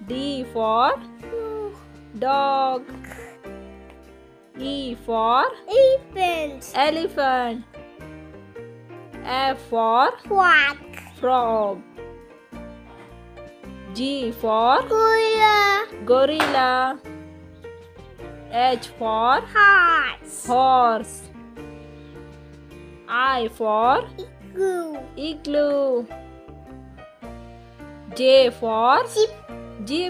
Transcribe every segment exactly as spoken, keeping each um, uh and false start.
D for dog. E for Elephant. elephant. F for Quack. frog. G for Gorilla. gorilla. H for Horse. horse. I for Igloo. igloo. J for Jeep. jeep.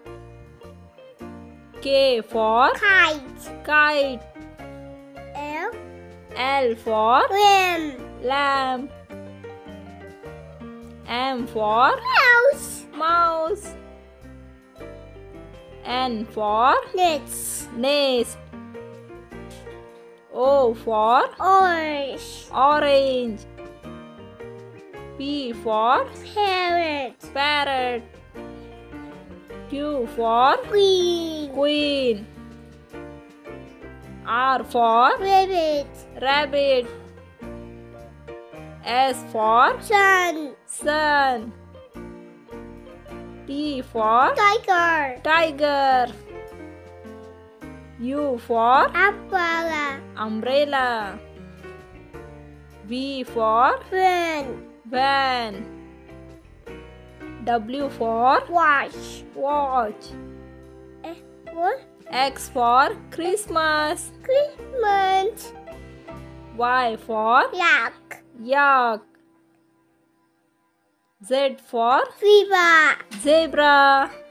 K for Kite. kite. L. L for Lamb. lamb. M for Mouse. mouse. N for Nets. nest. O for Orange. orange. P for Parrot. parrot. Q for Queen. queen. R for Rabbit. rabbit. S for Sun. sun. T for Tiger. tiger. U for Umbrella. umbrella. V for Van. van. W for Watch. watch. Eh, what? X for Christmas. Christmas. Y for Yak. yak. Z for Fever. zebra.